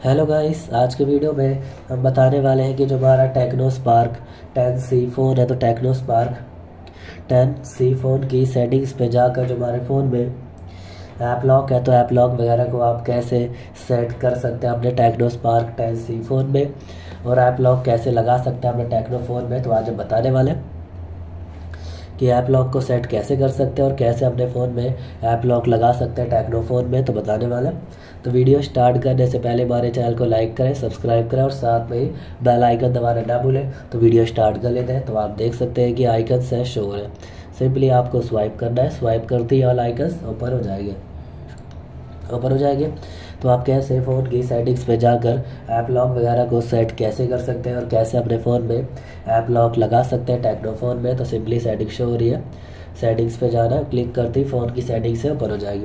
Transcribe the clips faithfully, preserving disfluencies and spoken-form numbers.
Hello guys, आज के video में हम बताने वाले हैं कि जो हमारा Tecno Spark ten C phone है, तो Tecno Spark ten C phone की सेटिंग्स पे जाकर जो हमारे फ़ोन में ऐप लॉक है, तो ऐप लॉक वगैरह को आप कैसे सेट कर सकते हैं अपने Tecno Spark ten C phone में, और ऐप लॉक कैसे लगा सकते हैं अपने टेक्नो फ़ोन में। तो आज हम बताने वाले हैं कि ऐप लॉक को सेट कैसे कर सकते हैं और कैसे अपने फ़ोन में ऐप लॉक लगा सकते हैं टेक्नो फ़ोन में, तो बताने वाले हैं। तो वीडियो स्टार्ट करने से पहले हमारे चैनल को लाइक करें, सब्सक्राइब करें और साथ में ही बेल आइकन दबाना ना भूलें। तो वीडियो स्टार्ट कर लेते हैं। तो आप देख सकते हैं कि आइकन से शो हो रहे हैं, सिंपली आपको स्वाइप करना है। स्वाइप करते ही ऑल आइकन्स ओपन हो जाएंगे ओपन हो जाएंगे तो आप कैसे फ़ोन की सेटिंग्स पे जाकर ऐप लॉक वगैरह को सेट कैसे कर सकते हैं और कैसे अपने फ़ोन में ऐप लॉक लगा सकते हैं टेक्नो फ़ोन में। तो सिंपली सेटिंग शो हो रही है, सेटिंग्स पे जाना है, क्लिक करते ही फ़ोन की सेटिंग से ओपन हो जाएगी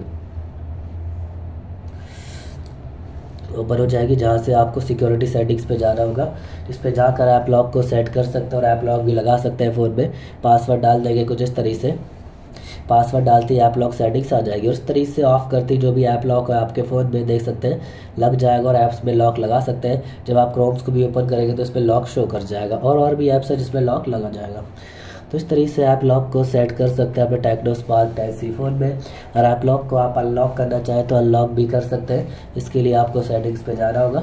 ओपन हो जाएगी जहाँ से आपको सिक्योरिटी सेटिंग्स पे जाना होगा। इस पे जाकर ऐप लॉक को सेट कर सकते हैं और ऐप लॉक भी लगा सकते हैं फ़ोन में। पासवर्ड डाल देंगे कुछ इस तरीके से, पासवर्ड डालते ही ऐप लॉक सेटिंग्स आ जाएगी और इस तरीके से ऑफ करते ही जो भी ऐप लॉक है आपके फ़ोन में देख सकते हैं लग जाएगा और ऐप्स में लॉक लगा सकते हैं। जब आप क्रोम्स को भी ओपन करेंगे तो इस पर लॉक शो कर जाएगा, और और भी ऐप्स है जिसमें लॉक लगा जाएगा। तो इस तरीके से ऐप लॉक को सेट कर सकते हैं अपने Tecno Spark ten C phone में। और ऐप लॉक को आप अनलॉक करना चाहें तो अनलॉक भी कर सकते हैं। इसके लिए आपको सेटिंग्स पे जाना होगा।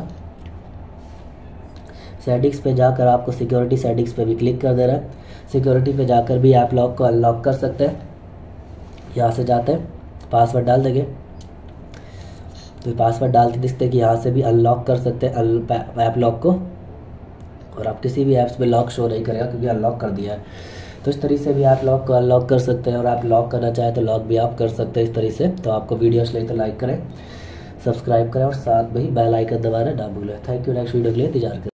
सेटिंग्स पे जाकर आपको सिक्योरिटी सेटिंग्स पे भी क्लिक कर देना है। सिक्योरिटी पे जाकर भी ऐप लॉक को अनलॉक कर सकते हैं। यहाँ से जाते हैं, पासवर्ड डाल देंगे तो पासवर्ड डालते दिखते कि यहाँ से भी अनलॉक कर सकते हैं ऐप लॉक को, और आप किसी भी ऐप्स में लॉक शो नहीं करेगा क्योंकि अनलॉक कर दिया है। तो इस तरीके से भी आप लॉक को अनलॉक कर सकते हैं, और आप लॉक करना चाहें तो लॉक भी आप कर सकते हैं इस तरीके से। तो आपको वीडियो अच्छी लगी तो लाइक करें, सब्सक्राइब करें और साथ में ही बेल आइकन दबाना ना भूलें। Thank you. नेक्स्ट वीडियो के लिए इंतजार करें।